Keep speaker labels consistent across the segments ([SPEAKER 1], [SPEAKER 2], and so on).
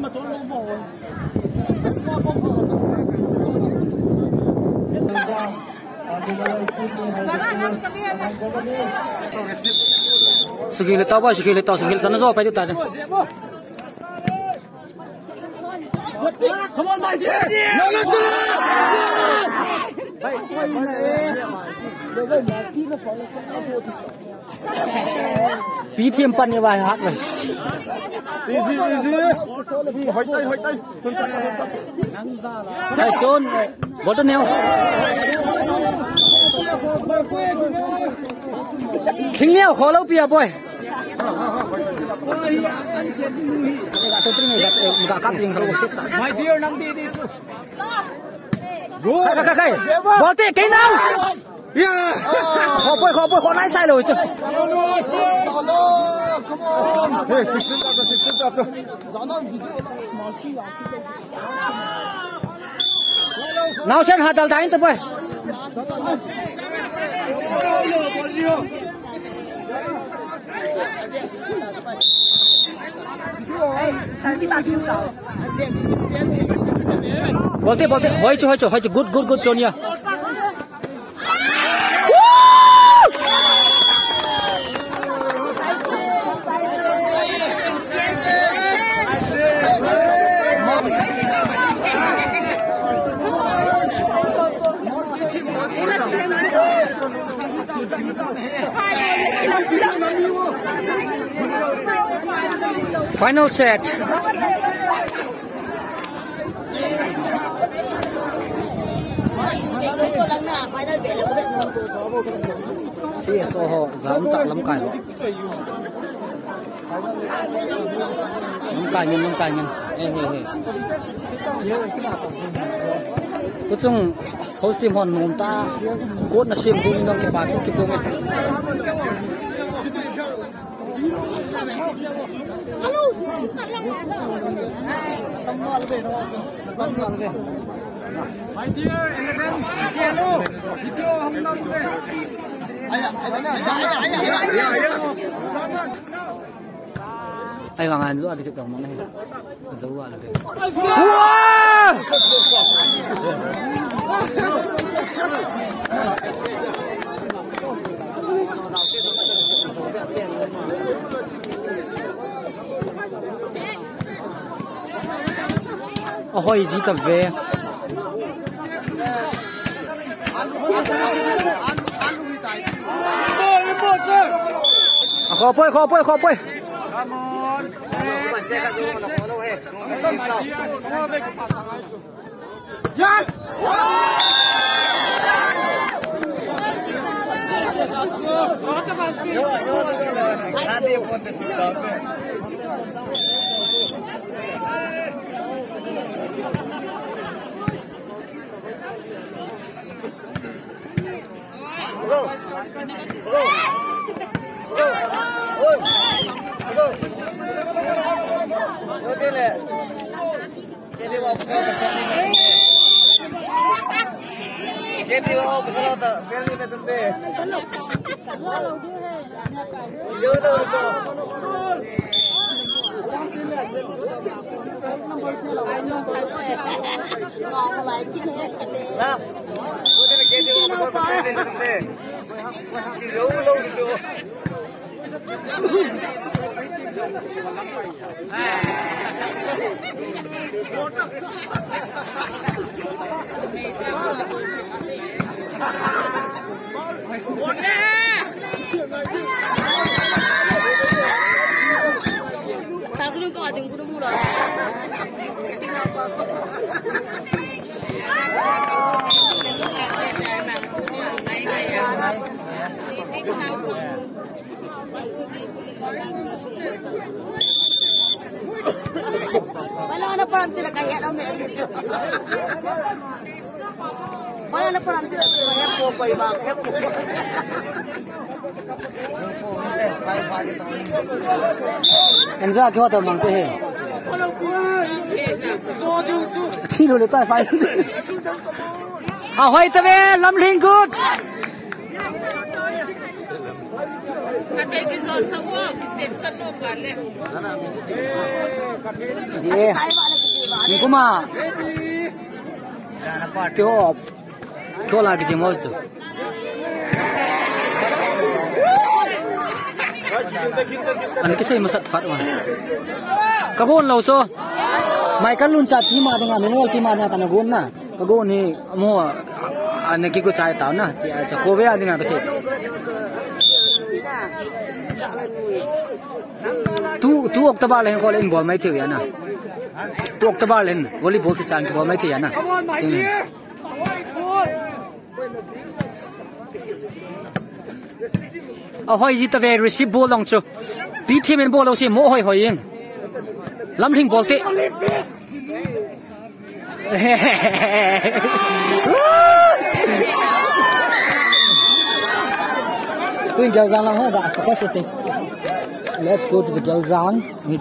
[SPEAKER 1] Sekali tahu sekali tanah zo pai tu Come on, my dear! Bí thêm pan như vậy hát rồi. Easy. Hỏi tay. Thầy trốn, bỏ tên neo. Thính neo khó lâu bia boy. My dear, nang di dito. Kay. Bote, kay now. Yeah. Khó nãy sai rồi chứ. Come on. Hey, 16 up. Nào xem hạt đal đánh tập ơi. Bote, hỏi cho good cho nha. Final set. CSO ho giảm tạ lắm cài rồi. Lắm cài nhân. Tôi chung host team hòn nôm ta cốt là xem vui nông cái bà thuốc kịp không ấy. My dear, video không nông về. Ai Hoàng An dụ cái sự đồng món này dấu vào là về. Hỏi gì tập về. Khó bơi. Come on. Jack.
[SPEAKER 2] Wala na parang sila kaya na may dito. Wala na parang sila kaya po pa iba kaya po.
[SPEAKER 1] Enza cho tao mang thế. Chi rồi tại phải. Hỏi tao về lâm linh good. Ni kuma kyo la kisi mo su an kisi masat pat wan kagon lo so mai kan lun chat ti ma dengan menol ti ma na tan gon na kagon ni mo an ki ko chai ta na cha ko be adina kisi tu October len ko len ball mai thiu ya na tu October len volleyball se chan ball mai thiu ya na hoi ji ta ve receive ball long chu pi team en ball lo se mo hoi hoi yin lam thing ball te tuin jal jang lang ho da capacity. Let's go to the Jalzang.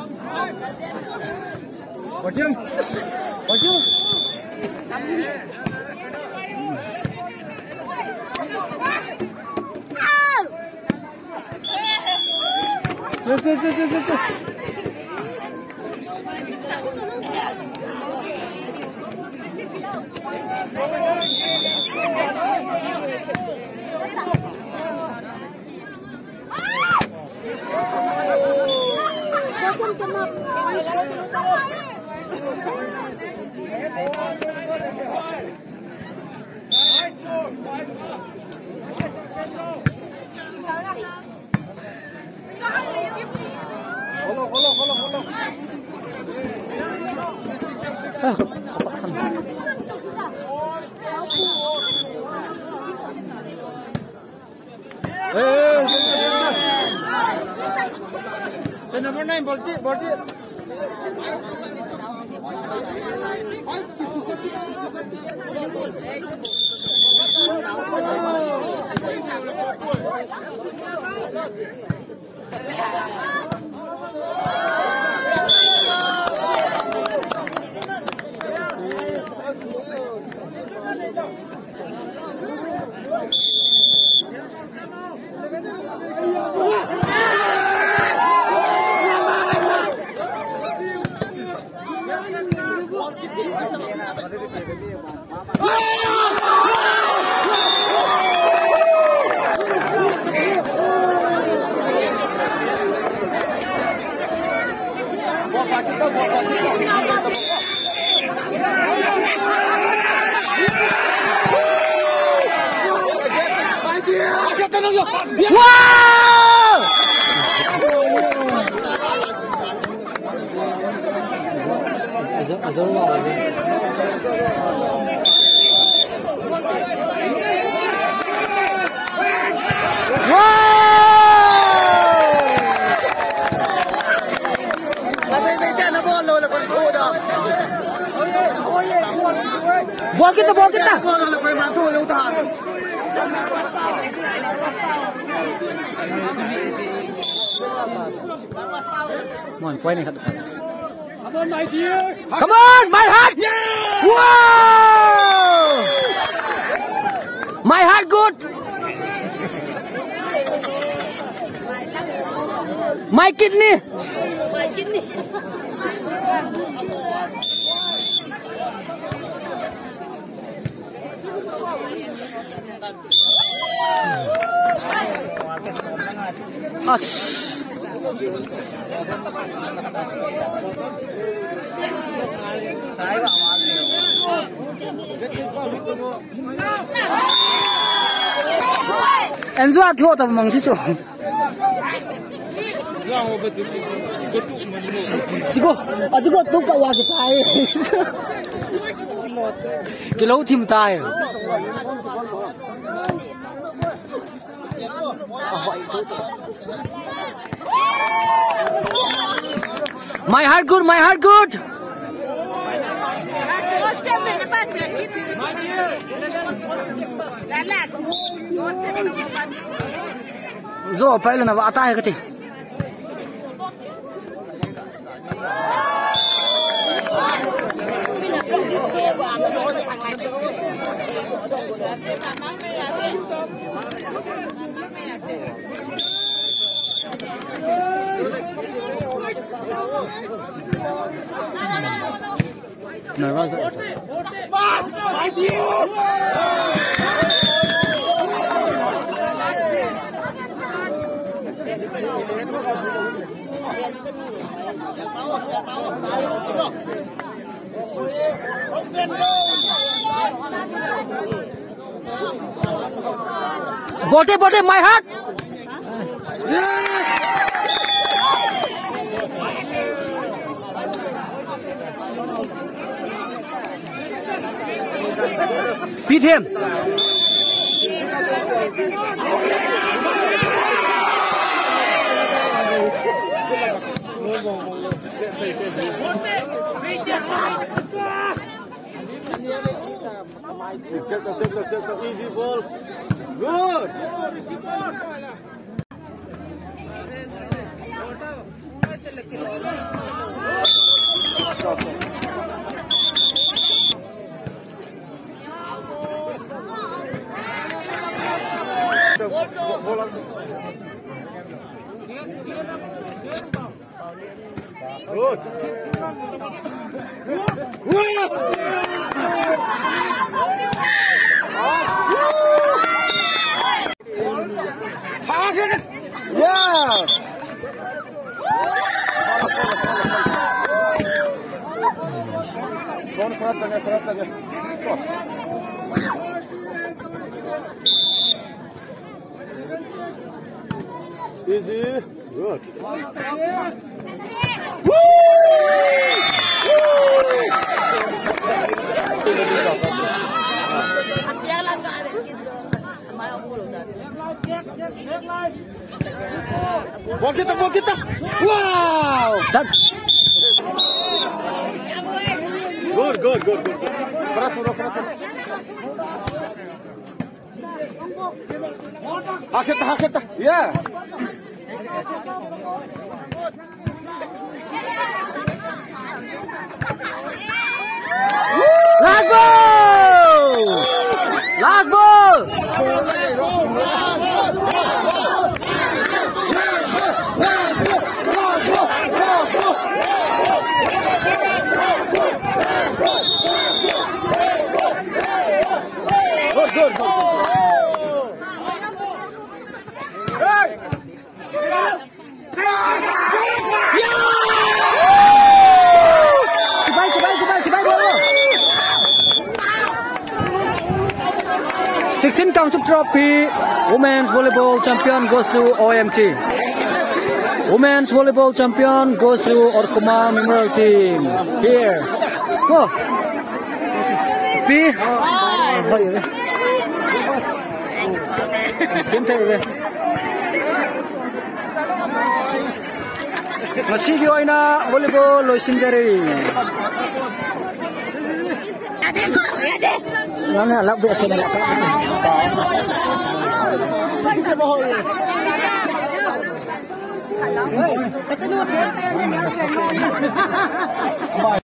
[SPEAKER 1] Number 9, Bolti. Ball kita. Mon, point ni kat depan. Come on, my dear. Come on, my heart. Yeah! Wow! My heart good. My kidney. My kidney. Enzo thua tập mong chứ chỗ. Chico, adigo tu ka wa sai. Cái lấu thìm tai. My heart good, my heart good. Zo phải là nó vạ tay cái gì. nervous dah. Bote, my heart. Beat him.
[SPEAKER 3] Check, easy ball. Good. Yeah. Son kratsa. Easy. Good. Ball kita. Wow!
[SPEAKER 1] That's
[SPEAKER 3] Good. Kerat. Haketa. Yeah.
[SPEAKER 1] last ball.
[SPEAKER 3] Good. Hey!
[SPEAKER 1] Cepat bola. 16 Kangchup Trophy Women's Volleyball Champion goes to OMT. Women's Volleyball Champion goes to Orkoma Memorial Team. Here. Oh. B. Masih na volleyball loisinjari. Mana lak biasa nak tak.